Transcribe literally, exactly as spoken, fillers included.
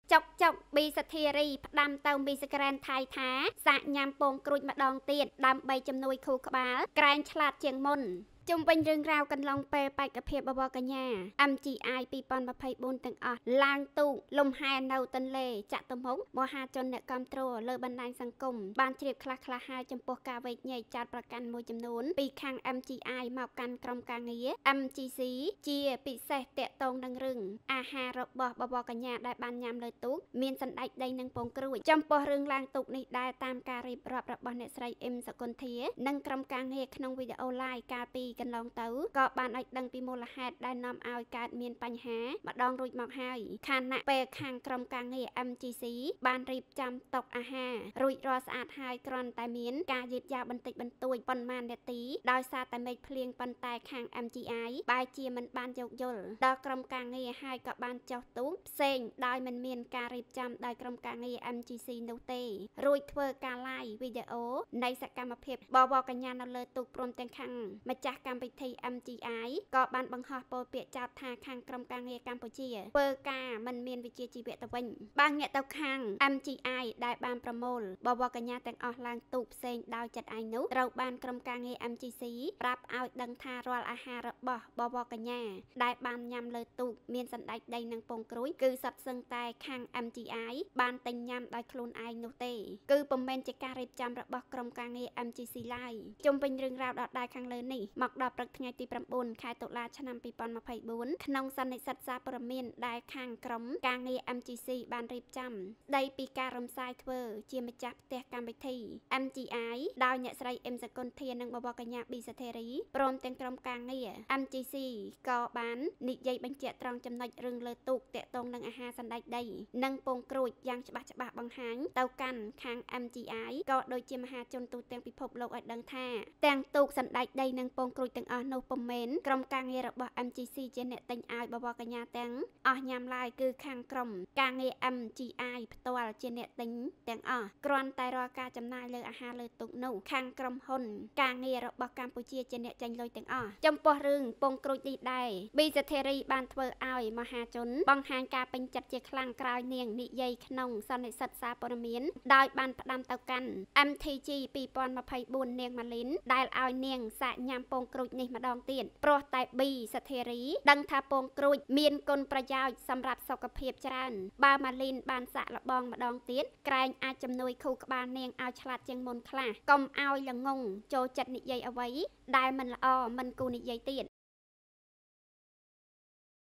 ចុកចុកប៊ីសធារីផ្ដាំទៅប៊ីសក្រានថៃថាសាក់ញ៉ាំពងក្រួចម្ដងទៀតដើម្បីជំនួយខួរក្បាលក្រែងឆ្លាតជាងមុនជុំវិញរឿងរ៉ាវកន្លងពេលបេក្ខភាពបវរកញ្ញា เอ็ม จี ไอ ពីរពាន់ម្ភៃបួនទាំងអស់ឡើងទូកលំហែនៅទន្លេចាក់ទៅមុខមហាជនអ្នកគាំទ្រលើបណ្ដាញសង្គមបានជ្រាបខ្លះខ្លះហើយចំពោះការវែកញែកចោតប្រកាន់មួយចំនួនពីខាង เอ็ม จี ไอ មកកាន់ក្រុមការងារ เอ็ม จี ซี ជាពិសេសតាក់ទងនឹងរឿងអាហាររបស់បវរកញ្ញាដែលបានញ៉ាំលើទូកមានសណ្ដែកដីនិងពងក្រួយចំពោះរឿងឡើងទូកនេះដែរតាមការរៀបរាប់របស់អ្នកស្រីអ៊ឹមសកុនធានិងក្រុមការងារក្នុងវីដេអូ live កាលពីកន្លងទៅក៏បានឲ្យដឹងពីមូលហេតុដែលនាំឲ្យកើតមានបញ្ហាម្ដងរួចមកហើយខណៈពេលខាងក្រុមការងារ เอ็ม จี ซี បានរៀបចំតុអាហាររួចរាល់ស្អាតហើយគ្រាន់តែមានការយឺតយ៉ាវបន្តិចបន្តួចប៉ុន្មាននាទីដោយសារតែមេឃភ្លៀងប៉ុន្តែខាង เอ็ม จี ไอ បែរជាមិនបានយោគយល់ដល់ក្រុមការងារហើយក៏បានចុះទូកផ្សេងដោយមិនមានការរៀបចំដោយក្រុមការងារ เอ็ม จี ซี នោះទេរួចធ្វើការ live វីដេអូនៃសកម្មភាពបវរកញ្ញានៅលើទូកព្រមទាំងខាងម្ចាស់កម្មវិធី เอ็ม จี ไอ ក៏បានបង្ហោះពោលពាក្យចោទថាខាងក្រុមការងារកម្ពុជាធ្វើការមិនមានវិជ្ជាជីវៈទៅវិញបានងាកទៅខាង เอ็ม จี ไอ ដែលបានប្រមូលបវរកញ្ញាទាំងអស់ឡើងទូកផ្សេងដោយចិត្តឯងនោះត្រូវបានក្រុមការងារ เอ็ม จี ซี ប្រាប់ឲ្យដឹងថារាល់អាហាររបស់បវរកញ្ញាដែលបានញ៉ាំលើទូកមានសណ្ដែកដីនិងពងក្រួយគឺសុទ្ធសឹងតែខាង เอ็ม จี ไอ បានទិញញ៉ាំដោយខ្លួនឯងនោះទេគឺពុំមែនជាការរៀបចំរបស់ក្រុមការងារ เอ็ม จี ซี ឡើយជុំវិញរឿងរ៉ាវដដែលខាងលើនេះមកដល់ព្រឹកថ្ងៃទីប្រាំបួនខែតុលាឆ្នាំពីរពាន់ម្ភៃបួនក្នុងសន្និសីទសារព័ត៌មានដែលខាងក្រុមការងារ เอ็ม จี ซี បានរៀបចំស្ដីពីការរំសាយធ្វើជាម្ចាស់ផ្ទះកម្មវិធី เอ็ม จี ไอ ដោយអ្នកស្រីអ៊ឹមសកុនធានិងបវរកញ្ញាប៊ីសធារីព្រមទាំងក្រុមការងារ เอ็ม จี ซี ក៏បាននិយាយបញ្ជាក់ត្រង់ចំណុចរឿងលើទូកតាក់ទងនឹងអាហារសណ្ដែកដីនិងពងក្រួយយ៉ាងច្បាស់ច្បាស់បង្ហាញទៅកាន់ខាង เอ็ม จี ไอ ក៏ដូចជាមហាជនទូទាំងពិភពលោកឲ្យដឹងថាទាំងទូកសណ្ដែកដីនិងពងក្រួយទាំងអស់នោះពុំមែនក្រុមការងាររបស់ เอ็ม จี ซี ជាអ្នកទិញឲ្យបវរកញ្ញាទាំងអស់ញ៉ាំឡើយគឺខាងក្រុមការងារ เอ็ม จี ไอ ផ្ទាល់ជាអ្នកទិញទាំងអស់គ្រាន់តែរាល់ការចំណាយលើអាហារលើទូកនោះខាងក្រុមហ៊ុនការងាររបស់កម្ពុជាជាអ្នកចាញ់លុយទាំងអស់ចំពោះរឿងពងក្រួយនេះដែរប៊ីសធារីបានធ្វើឲ្យមហាជនបង្ហាញការពេញចិត្តជាខ្លាំងក្រោយនាងនិយាយក្នុងសន្និសីទសារព័ត៌មានដោយបានផ្ដាំទៅកាន់ เอ็ม ที จี ពីរពាន់ម្ភៃបួននាងម៉ាលីនដែលឲ្យនាងសាក់ញ៉ាំពងក្រួយនេះម្ដងទៀតព្រោះតែប៊ីសធារីដឹងថាពងក្រួយមានគុណប្រយោជន៍សម្រាប់សុខភាពច្រើនបើម៉ាលីនបានសាក់លបងម្ដងទៀតក្រែងអាចជំនួយខួរក្បាលនាងឲ្យឆ្លាតជាងមុនខ្លះកុំឲ្យល្ងងចូលចិត្តនិយាយអ្វីដែលមិនល្អមិនគូនិយាយទៀត